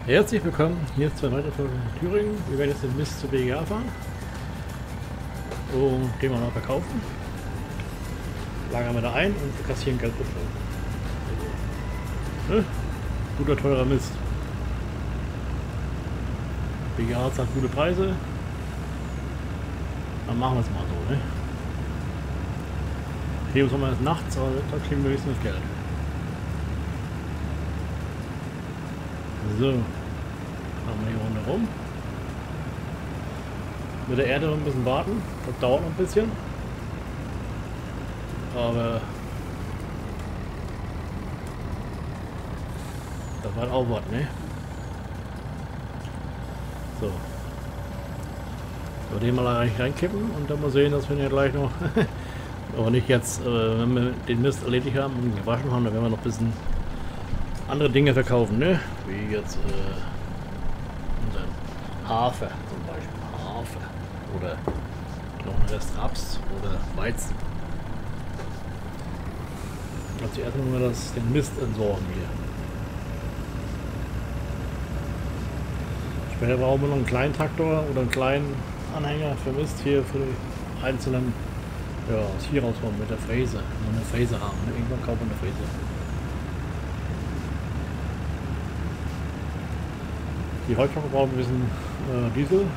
Herzlich willkommen hier zur neuen Folge von Thüringen. Wir werden jetzt den Mist zur BGA fahren und den wir mal verkaufen. Lagern wir da ein und kassieren Geld bevor. Ne? Guter teurer Mist. BGA sagt gute Preise. Dann machen wir es mal so, ne? Hier im Sommer ist nachts, aber da kriegen wir höchstens Geld. So, fahren wir hier runter rum. Mit der Erde noch ein bisschen warten, das dauert noch ein bisschen. Aber das war auch was, ne? So. So, den mal eigentlich reinkippen und dann mal sehen, dass wir ja gleich noch, aber nicht jetzt, wenn wir den Mist erledigt haben und gewaschen haben, dann werden wir noch ein bisschen andere Dinge verkaufen, ne? Wie jetzt unseren Hafer zum Beispiel. Hafer. Oder noch ein Rest Raps oder Weizen. Also zuerst müssen wir den Mist entsorgen hier. Später brauchen wir noch einen kleinen Traktor oder einen kleinen Anhänger für Mist hier für die einzelnen, ja, aus hier rauskommen mit der Fräse. Wenn wir eine Fräse haben, ne? Irgendwann kaufen wir eine Fräse. Die Heutzutage brauchen ein bisschen Diesel.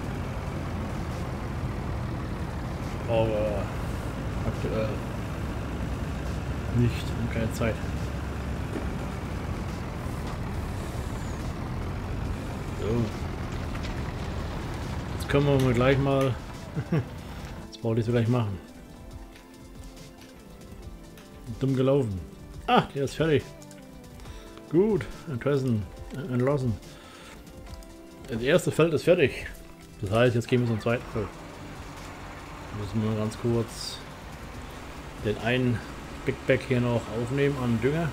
Aber aktuell nicht und keine Zeit. So. Jetzt können wir mal gleich mal. Das wollte ich so gleich machen. Dumm gelaufen. Ah, der ist fertig. Gut, entlassen. Das erste Feld ist fertig. Das heißt, jetzt gehen wir zum zweiten Feld. Müssen wir ganz kurz den einen Big Bag hier noch aufnehmen an Dünger.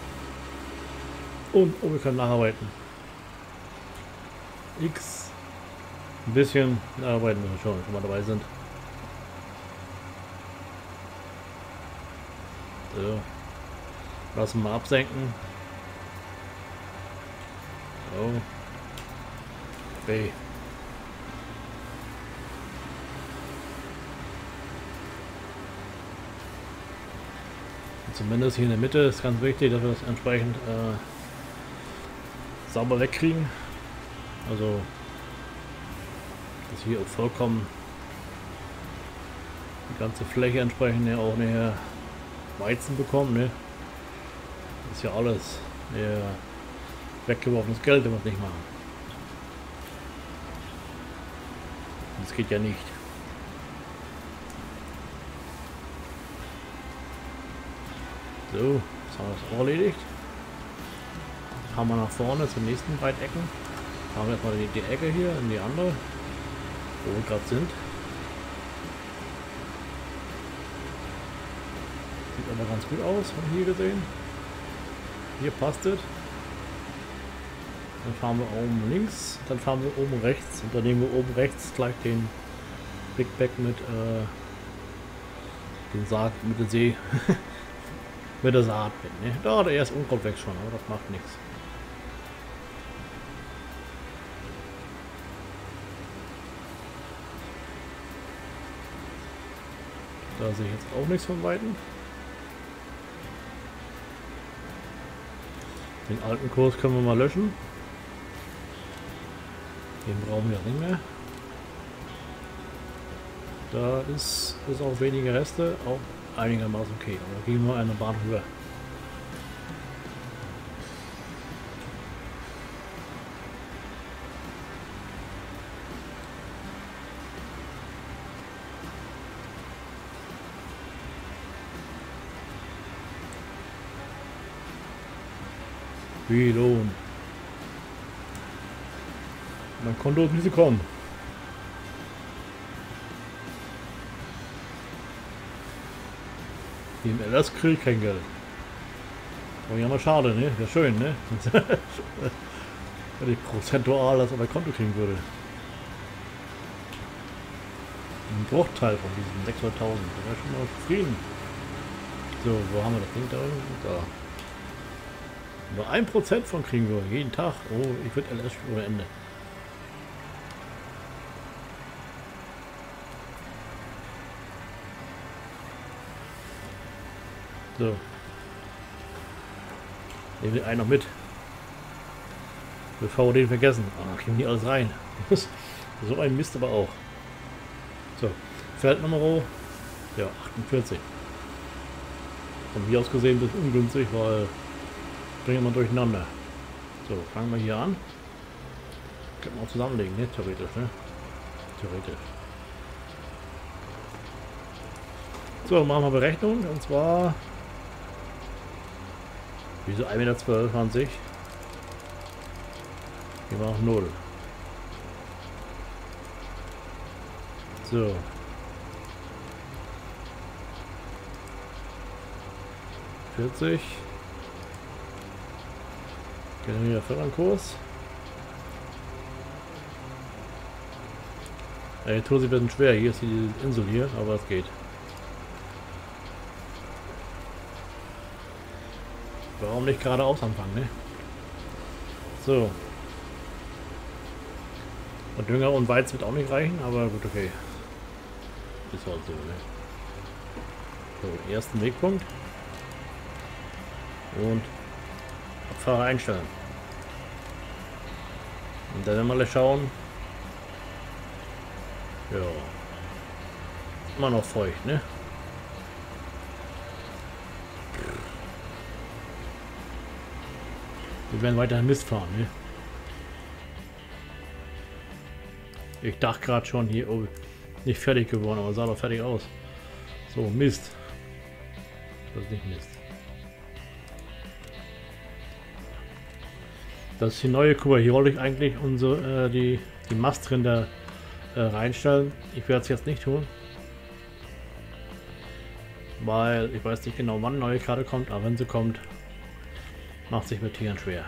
Und wir können nacharbeiten. Ein bisschen nacharbeiten müssen wir schon, wenn wir dabei sind. So. Lassen wir absenken. So. B. Zumindest hier in der Mitte ist ganz wichtig, dass wir das entsprechend sauber wegkriegen. Also, dass hier auch vollkommen die ganze Fläche entsprechend ja auch näher Weizen bekommen. Ne? Das ist ja alles weggeworfenes Geld, wenn wir es nicht machen. Das geht ja nicht. So, jetzt haben wir das auch erledigt. Haben wir nach vorne zum nächsten Breitecken. Haben wir erstmal die Ecke hier in die andere, wo wir gerade sind. Sieht aber ganz gut aus, von hier gesehen. Hier passt es. Dann fahren wir oben links, dann fahren wir oben rechts und dann nehmen wir oben rechts gleich den Big Bag mit den Saat, mit der See, mit der Saat mit. Ne? Da, der erste Unkraut weg schon, aber das macht nichts. Da sehe ich jetzt auch nichts von Weitem. Den alten Kurs können wir mal löschen. Den brauchen wir nicht mehr. Da ist auch weniger Reste, auch einigermaßen okay. Aber da gehen wir eine Bahn rüber. Wie Lohn. Mein Konto ist nicht gekommen. Im LS kriege ich kein Geld. Aber ja mal schade, ne? Wäre schön, ne? Wenn ich prozentual das auf mein Konto kriegen würde. Ein Bruchteil von diesen 600.000. Da wäre schon mal zufrieden. So, wo haben wir das Ding da? Da. Nur 1% von kriegen wir jeden Tag. Oh, ich würde LS ohne Ende. So. Nehmen wir einen noch mit. Bevor wir den vergessen. Ah, kriegen die alles rein. So ein Mist aber auch. So. Feldnummer. Ja, 48. Von mir aus gesehen ist das ungünstig, weil bringen wir durcheinander. So, fangen wir hier an. Können wir auch zusammenlegen, ne? Theoretisch, ne? Theoretisch. So, machen wir Berechnung. Und zwar... Wieso 1,12 Meter an sich? Hier war noch 0. So. $40. Generiere Förderkurs. Hier tut sich ein bisschen schwer. Hier ist die Insel hier, aber es geht. Warum nicht geradeaus anfangen, ne? So. Und Dünger und Weiz wird auch nicht reichen, aber gut, okay. Ist halt so, ne? So, ersten Wegpunkt. Und Abfahrer einstellen. Und dann mal schauen. Ja. Immer noch feucht, ne? Wir werden weiterhin Mist fahren, ne? Ich dachte gerade schon hier, oh, nicht fertig geworden, aber sah doch fertig aus. So, Mist. Das ist nicht Mist. Das ist die neue Kuba. Hier wollte ich eigentlich unsere, die Mastränder reinstellen. Ich werde es jetzt nicht tun. Weil ich weiß nicht genau, wann eine neue Karte kommt, aber wenn sie kommt, macht sich mit Tieren schwer.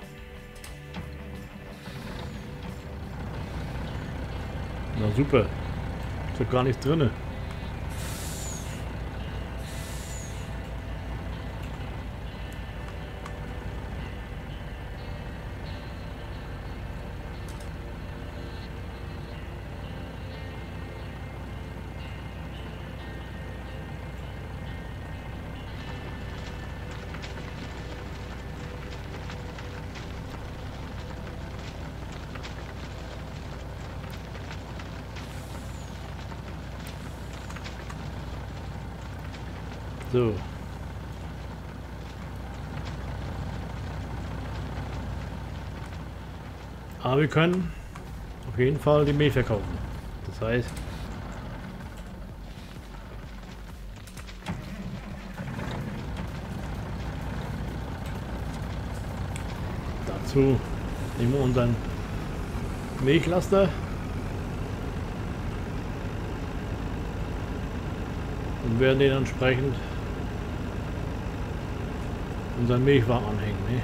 Na super. Ist doch gar nichts drin. So. Aber wir können auf jeden Fall die Milch verkaufen. Das heißt, dazu nehmen wir unseren Milchlaster und werden den entsprechend unseren Milchwagen anhängen. Ne?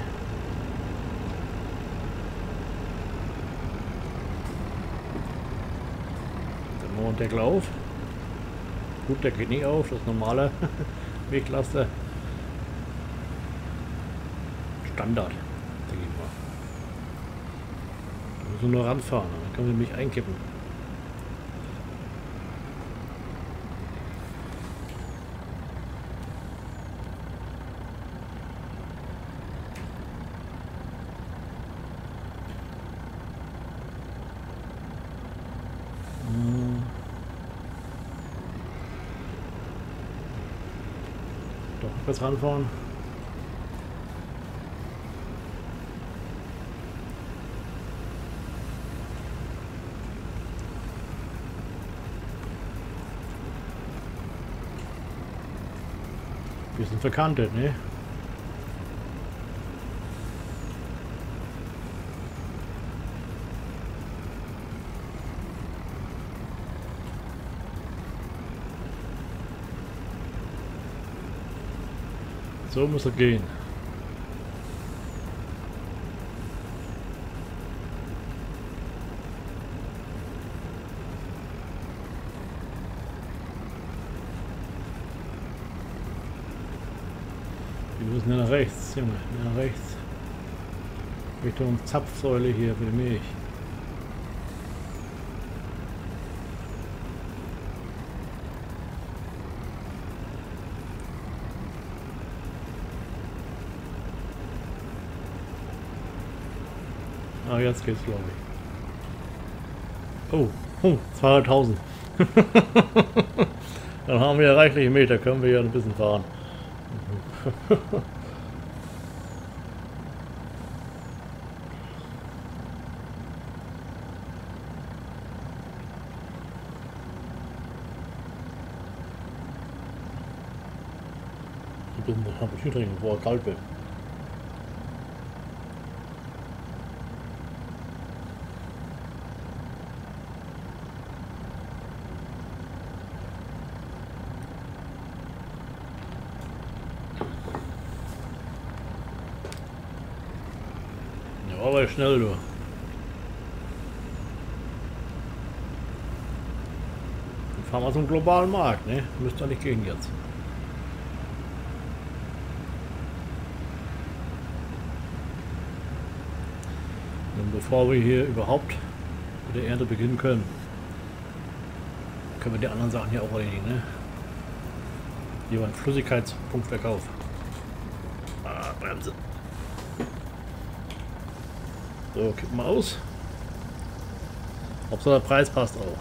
Dann machen wir den Deckel auf. Gut, der geht nicht auf, das ist normale Milchlaster. Standard, denke ich mal. Da müssen wir nur ranfahren, dann können wir Milch einkippen. Doch, kurz ranfahren. Wir sind verkantet, ne? So muss er gehen. Wir müssen ja nach rechts, Junge, nach rechts. Richtung Zapfsäule hier für die Milch. Ah, jetzt geht's, glaube ich. Oh, 200.000. Dann haben wir ja reichliche Meter, können wir ja ein bisschen fahren. Ich habe ich trinken, bevor er kalt wird. Ja, aber schnell, du. Dann fahren wir zum globalen Markt, ne? Müsste ja nicht gehen jetzt. Und bevor wir hier überhaupt mit der Ernte beginnen können wir die anderen Sachen hier auch erledigen, ne? Hier war ein Flüssigkeitspunktverkauf. Ah, Bremse. So, kippen wir aus. Hauptsache der Preis passt auch.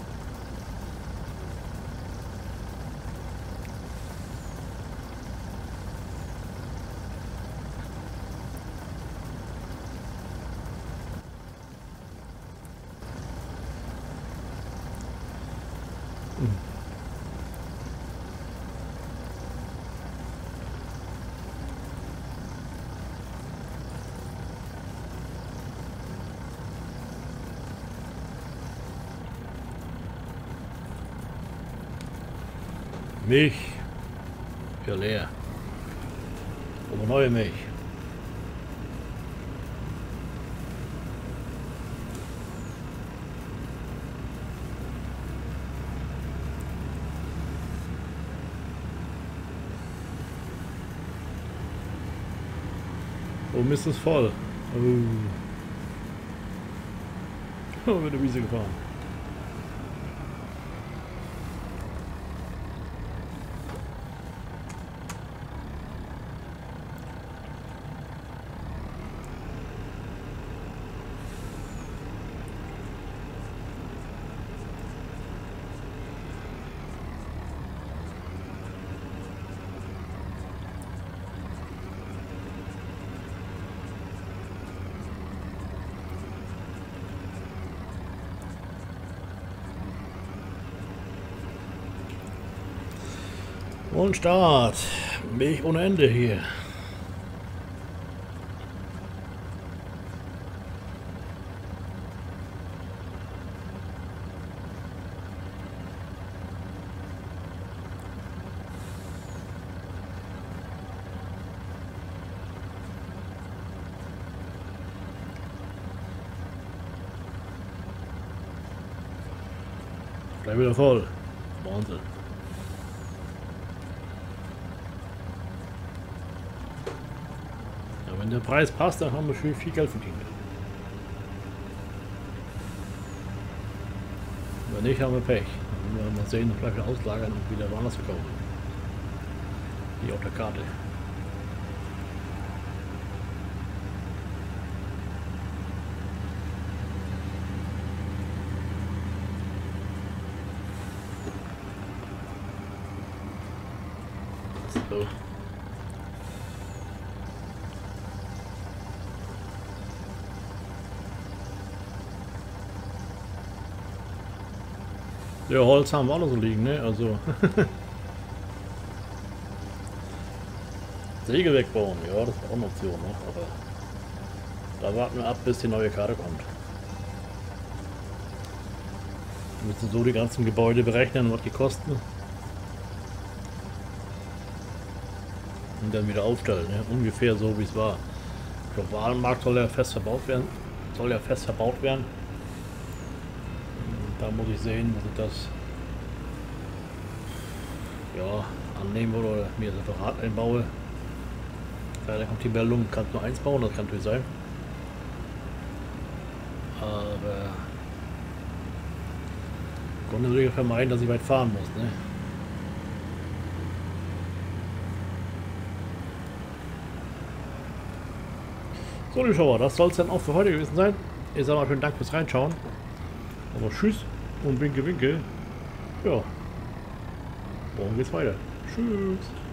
Milch. Ja, leer. Aber neue Milch. Oh, Mist ist voll. Oh, wird eine Wiese gefahren. Und Start. Milch ohne Ende hier. Gleich wieder voll. Wahnsinn. Ja, wenn der Preis passt, dann haben wir viel Geld verdient. Wenn nicht, haben wir Pech. Dann müssen wir mal sehen, vielleicht wieder auslagern und wieder woanders verkaufen. Hier auf der Karte. So. Ja, Holz haben wir auch noch so liegen, ne? Also. Säge wegbauen, ja, das war auch eine Option, ne? Aber da warten wir ab, bis die neue Karte kommt. Wir müssen so die ganzen Gebäude berechnen, was die kosten. Und dann wieder aufstellen, ne? Ungefähr so wie es war. Der Warenmarkt soll ja fest verbaut werden. Da muss ich sehen, dass ich das ja annehmen oder mir separat einbaue. Ja, dann kommt die Meldung, kannst nur eins bauen, das kann natürlich sein. Aber ich konnte natürlich vermeiden, dass ich weit fahren muss, ne? So, die Schauer, das soll es dann auch für heute gewesen sein. Ich sage mal schönen Dank fürs Reinschauen. Aber tschüss und winke, winke. Ja, morgen geht's weiter. Tschüss.